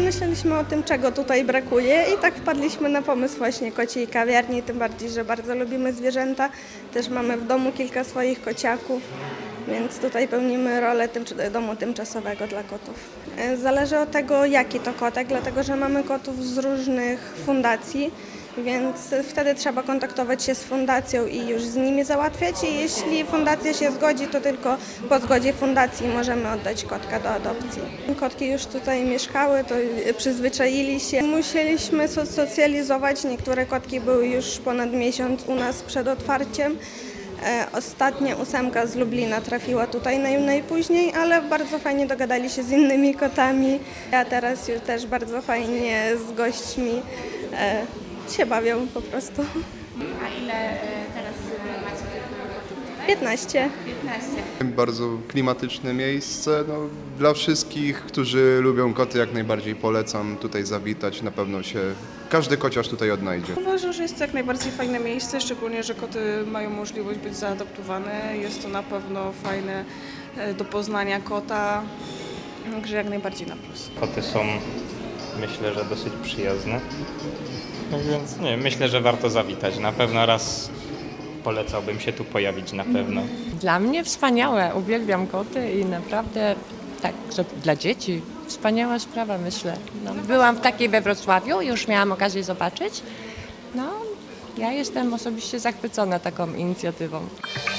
Myśleliśmy o tym, czego tutaj brakuje i tak wpadliśmy na pomysł właśnie kociej kawiarni, tym bardziej, że bardzo lubimy zwierzęta. Też mamy w domu kilka swoich kociaków, więc tutaj pełnimy rolę domu tymczasowego dla kotów. Zależy od tego, jaki to kotek, dlatego że mamy kotów z różnych fundacji, więc wtedy trzeba kontaktować się z fundacją i już z nimi załatwiać. I jeśli fundacja się zgodzi, to tylko po zgodzie fundacji możemy oddać kotka do adopcji. Kotki już tutaj mieszkały, to przyzwyczaili się. Musieliśmy socjalizować. Niektóre kotki były już ponad miesiąc u nas przed otwarciem. Ostatnia 8 z Lublina trafiła tutaj najpóźniej, ale bardzo fajnie dogadali się z innymi kotami. A teraz już też bardzo fajnie z gośćmi się bawią po prostu. A ile teraz macie kotów tutaj? 15. 15. Bardzo klimatyczne miejsce. No, dla wszystkich, którzy lubią koty, jak najbardziej polecam tutaj zawitać. Na pewno się każdy kociarz tutaj odnajdzie. Uważam, że jest to jak najbardziej fajne miejsce, szczególnie, że koty mają możliwość być zaadoptowane. Jest to na pewno fajne do poznania kota, także jak najbardziej na plus. Koty są, myślę, że dosyć przyjazne, tak więc nie, myślę, że warto zawitać. Na pewno raz polecałbym się tu pojawić, na pewno. Dla mnie wspaniałe, uwielbiam koty i naprawdę tak, że dla dzieci wspaniała sprawa, myślę. No, byłam w takiej we Wrocławiu, już miałam okazję zobaczyć. No, ja jestem osobiście zachwycona taką inicjatywą.